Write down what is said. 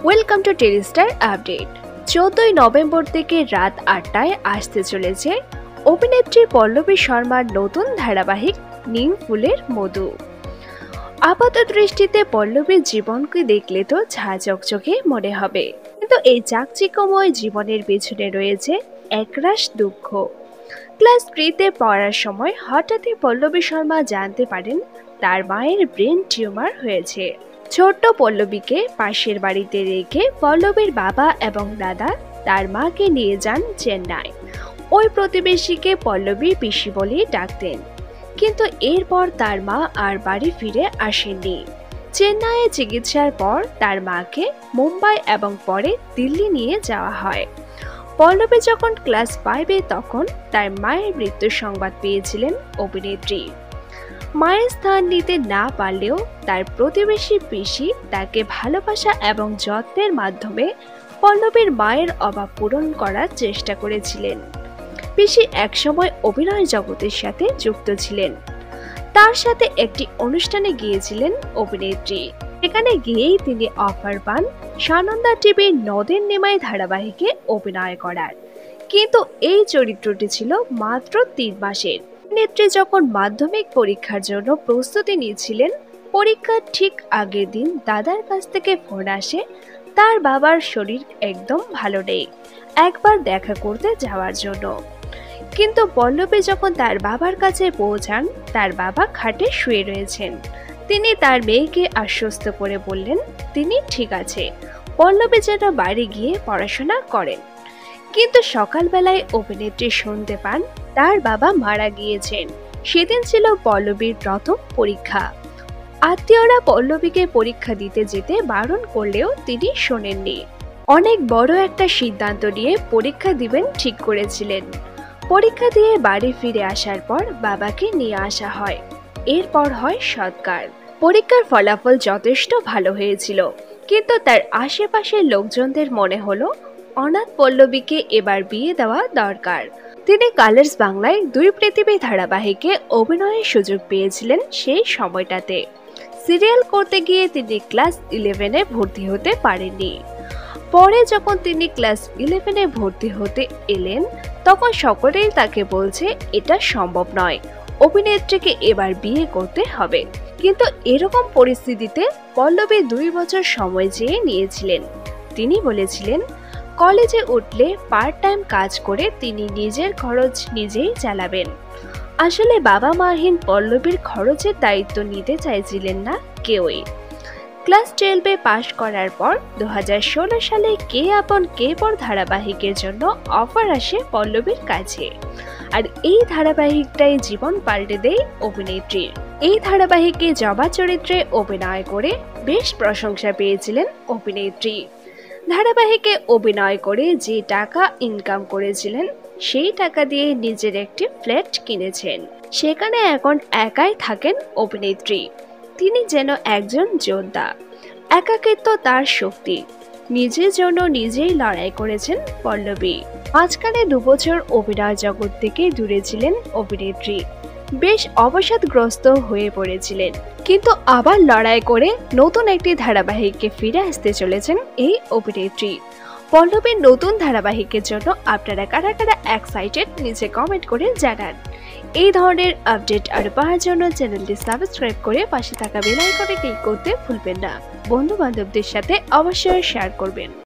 Welcome to Telestar update. 14ই নভেম্বর থেকে রাত 8টায় আসতে চলেছে অভিনেত্রী পল্লবী শর্মার নতুন ধারাবাহিক নিম ফুলের মধু। আপাত দৃষ্টিতে পল্লবীর জীবনকে দেখলে তো ঝাঁ চকচকে মনে হবে, কিন্তু এই চাকচিক্যময় জীবনের পেছনে রয়েছে একরাশ দুঃখ। ক্লাস 3তে পড়ার সময় হঠাৎই পল্লবী শর্মা জানতে পারেন তার মায়ের ব্রেন টিউমার হয়েছে। ছোট্ট পল্লবীকে পাশের বাড়িতে রেখে পল্লবীর বাবা এবং দাদা তার মাকে নিয়ে যান চেন্নাই। ওই প্রতিবেশীকে পল্লবী পিসি বলেই ডাকতেন, কিন্তু এরপর তার মা আর বাড়ি ফিরে আসেননি। চেন্নাইয়ে চিকিৎসার পর তার মাকে মুম্বাই এবং পরে দিল্লি নিয়ে যাওয়া হয়। পল্লবী যখন ক্লাস 5-এ তখন তার মায়ের মৃত্যুর সংবাদ পেয়েছিলেন অভিনেত্রী। মায়ের স্থান নিতে না পারলেও তার প্রতিবেশী পিসি তাকে ভালোবাসা এবং যত্নের মাধ্যমে পল্লবীর মায়ের অভাব পূরণ করার চেষ্টা করেছিলেন। পিসি একসময় অভিনয় জগতের সাথে যুক্ত ছিলেন। তার সাথে একটি অনুষ্ঠানে গিয়েছিলেন অভিনেত্রী। সেখানে গিয়েই তিনি অফার পান সানন্দা টিভির নদের নেমাই ধারাবাহিকে অভিনয় করার, কিন্তু এই চরিত্রটি ছিল মাত্র 3 মাসের। অভিনেত্রী যখন মাধ্যমিক পরীক্ষার জন্য প্রস্তুতি নিয়েছিলেন, পরীক্ষার ঠিক আগের দিন দাদার কাছ থেকে ফোন আসে তার বাবার শরীর একদম ভালো নেই, একবার দেখা করতে যাওয়ার জন্য। কিন্তু পল্লবী যখন তার বাবার কাছে পৌঁছান, তার বাবা খাটে শুয়ে রয়েছেন। তিনি তার মেয়েকে আশ্বস্ত করে বললেন তিনি ঠিক আছে, পল্লবী যেন বাড়ি গিয়ে পড়াশোনা করেন। কিন্তু সকালবেলায় অভিনেত্রী শুনতে পান তার বাবা মারা গিয়েছেন। সেদিন ছিল পল্লবীর প্রথম পরীক্ষা। আত্মীয়রা পল্লবীকে পরীক্ষা দিতে যেতে বারণ করলেও তিনি শোনেননি। অনেক বড় একটা সিদ্ধান্ত নিয়ে পরীক্ষা দিবেন ঠিক করেছিলেন। পরীক্ষা দিয়ে বাড়ি ফিরে আসার পর বাবাকে নিয়ে আসা হয়। এরপর হয় সৎকার। পরীক্ষার ফলাফল যথেষ্ট ভালো হয়েছিল, কিন্তু তার আশেপাশের লোকজনদের মনে হলো অনাথ পল্লবীকে এবার বিয়ে দেওয়া দরকার। তিনি কালার্স বাংলায় 2 পৃথিবী ধারাবাহিকে অভিনয়ের সুযোগ পেয়েছিলেন সেই সময়টাতে। সিরিয়াল করতে গিয়ে তিনি ক্লাস 11-এ ভর্তি হতে পারেননি। পরে যখন তিনি ক্লাস 11-এ ভর্তি হতে এলেন, তখন সকলেই তাকে বলছে এটা সম্ভব নয়, অভিনেত্রীকে এবার বিয়ে করতে হবে। কিন্তু এরকম পরিস্থিতিতে পল্লবী 2 বছর সময় চেয়ে নিয়েছিলেন। তিনি বলেছিলেন কলেজে উঠলে পার্ট টাইম কাজ করে তিনি নিজের খরচ নিজেই চালাবেন। আসলে বাবা মাহীন পল্লবীর খরচের দায়িত্ব নিতে চাইছিলেন না কেউই। ক্লাস 12-এ পাশ করার পর 2016 সালে কে আপন কে পর ধারাবাহিকের জন্য অফার আসে পল্লবীর কাছে। আর এই ধারাবাহিকটাই জীবন পাল্টে দেয় অভিনেত্রীর। এই ধারাবাহিকে জবা চরিত্রে অভিনয় করে বেশ প্রশংসা পেয়েছিলেন অভিনেত্রী। ধারাবাহিকে অভিনয় করে যে টাকা ইনকাম করেছিলেন, সেই টাকা দিয়ে নিজের একটি ফ্ল্যাট কিনেছেন। সেখানে এখন একাই থাকেন অভিনেত্রী। তিনি যেন একজন যোদ্ধা। একাকিত্ব তার শক্তি। নিজের জন্য নিজেই লড়াই করেছেন পল্লবী। মাঝখানে 2 বছর অভিনয় জগৎ থেকে দূরে ছিলেন অভিনেত্রী। বেশ অবসাদগ্রস্ত হয়ে পড়েছিলেন, কিন্তু আবার লড়াই করে নতুন একটি ধারাবাহিকে ফিরে আসতে চলেছেন এই অভিনেত্রী। পল্লবীর নতুন ধারাবাহিকের জন্য আপনারা কারা কারা এক্সাইটেড নিচে কমেন্ট করে জানান। এই ধরনের আপডেট আর পাওয়ার জন্য চ্যানেলটি সাবস্ক্রাইব করে পাশে থাকা বেল আইকনে ক্লিক করতে ভুলবেন না। বন্ধু বান্ধবদের সাথে অবশ্যই শেয়ার করবেন।